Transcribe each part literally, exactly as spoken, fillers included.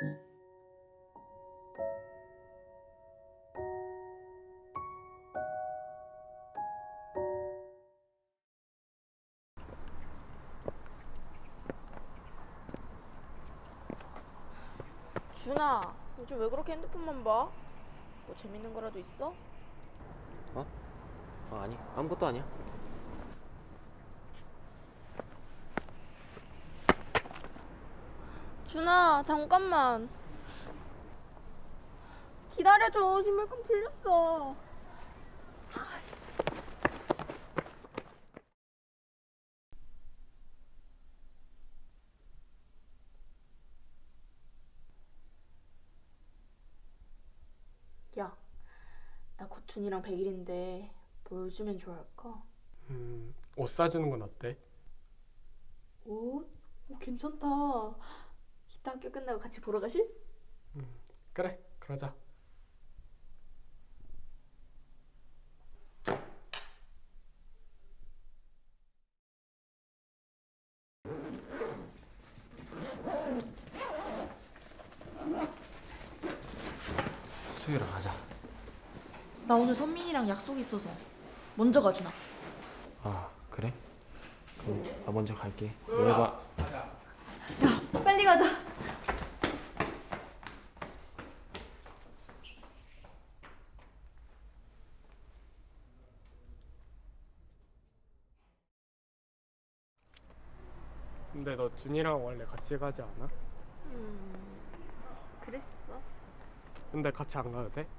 준아, 요즘 왜 그렇게 핸드폰만 봐? 뭐 재밌는 거라도 있어? 어? 어 아니 아무것도 아니야. 준아, 잠깐만. 기다려줘. 신발끈 풀렸어. 야, 나 곧 준이랑 백 일인데 뭘 주면 좋아할까? 음, 옷 사주는 건 어때? 옷? 오, 괜찮다. 이따 학교 끝나고 같이 보러 가실? 음, 그래, 그러자. 수유랑 가자. 나 오늘 선민이랑 약속 있어서 먼저 가, 준아. 아 그래? 그럼 나 먼저 갈게. 너네 봐. 야, 빨리 가자. 근데 너 준이랑 원래 같이 가지 않아? 음, 그랬어. 근데 같이 안 가도 돼?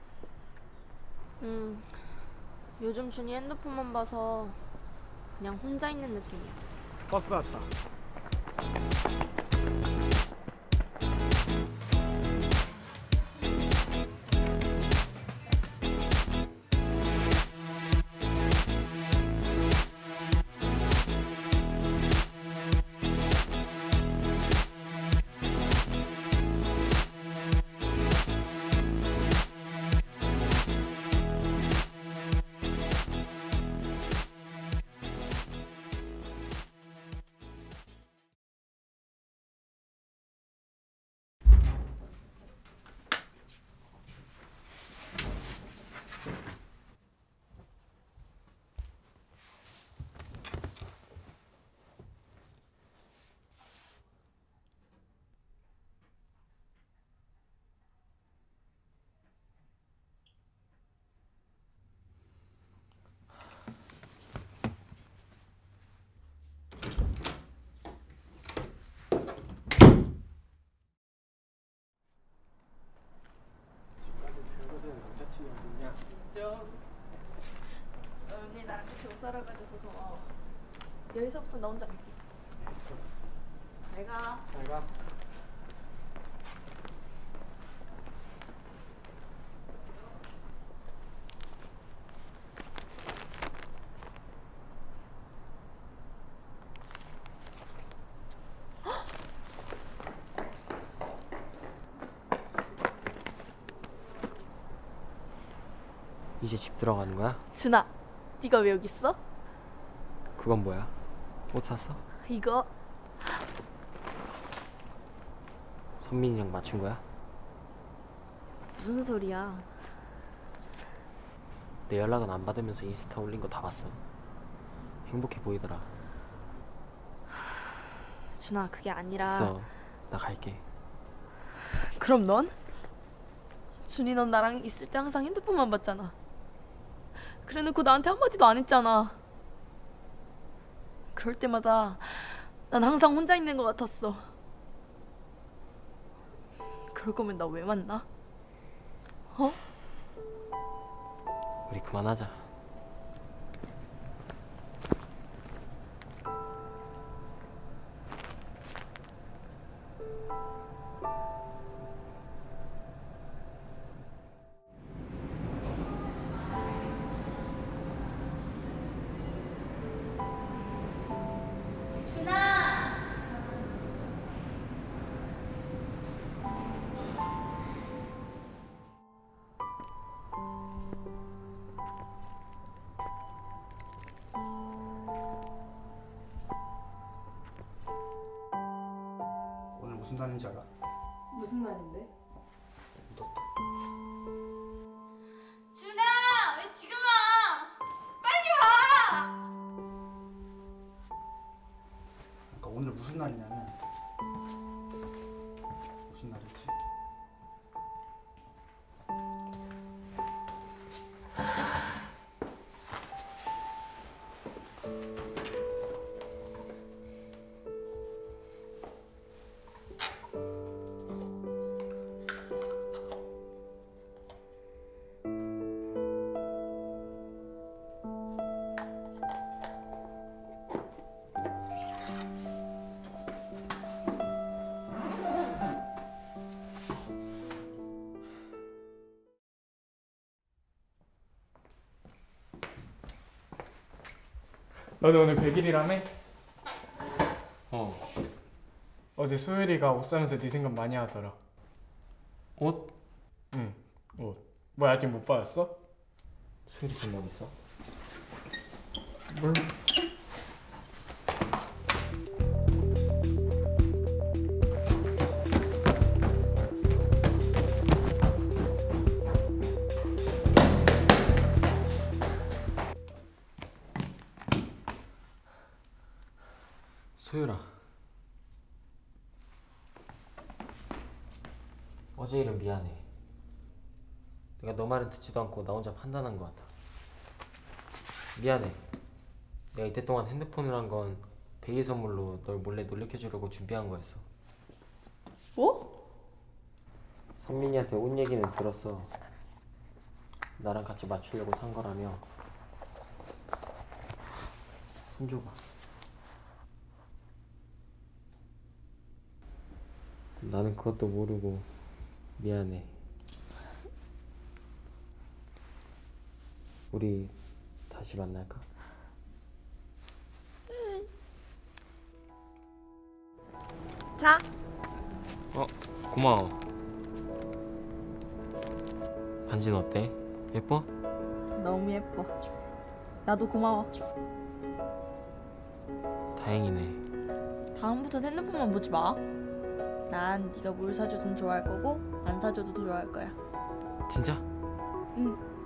음, 요즘 준이 핸드폰만 봐서 그냥 혼자 있는 느낌이야. 버스 왔다. 집까지 데려다주는 남사친이 어딨냐? 언니 나랑 같이 옷 사러 가줘서 고마워. 여기서부터 나 혼자 갈게. 알겠어. 잘 가. 잘 가. 이제 집 들어가는 거야? 준아, 네가 왜 여기 있어? 그건 뭐야? 옷 샀어? 이거 선민이랑 맞춘 거야? 무슨 소리야? 내 연락은 안 받으면서 인스타 올린 거 다 봤어. 행복해 보이더라. 준아, 그게 아니라. 됐어. 나 갈게. 그럼 넌? 준이 넌 나랑 있을 때 항상 핸드폰만 봤잖아. 그래놓고 나한테 한마디도 안 했잖아. 그럴 때마다 난 항상 혼자 있는 것 같았어. 그럴 거면 나 왜 만나? 어? 우리 그만하자. 오늘 무슨 날인지 알아? 무슨 날인데? 준아, 왜 지금 와? 빨리 와! 그러니까 오늘 무슨 날이냐면 무슨 날이었지? 너는 오늘 백 일이라며? 어. 어제 소율이가 옷 사면서 네 생각 많이 하더라. 옷? 응, 옷. 뭐야 아직 못 받았어? 소율이 지금 어디 있어? 뭘? 소율아. 어제 일은 미안해. 내가 너 말은 듣지도 않고 나 혼자 판단한 것 같아. 미안해. 내가 이때 동안 핸드폰을 한 건 백일 선물로 널 몰래 놀래켜주려고 준비한 거였어. 뭐? 선민이한테 옷 얘기는 들었어. 나랑 같이 맞추려고 산 거라며. 손 줘봐. 나는 그것도 모르고 미안해. 우리 다시 만날까? 자, 어, 고마워. 반지는 어때? 예뻐? 너무 예뻐. 나도 고마워. 다행이네. 다음부턴 핸드폰만 보지 마. 난 네가 뭘 사주든 좋아할 거고 안 사줘도 좋아할 거야. 진짜? 응.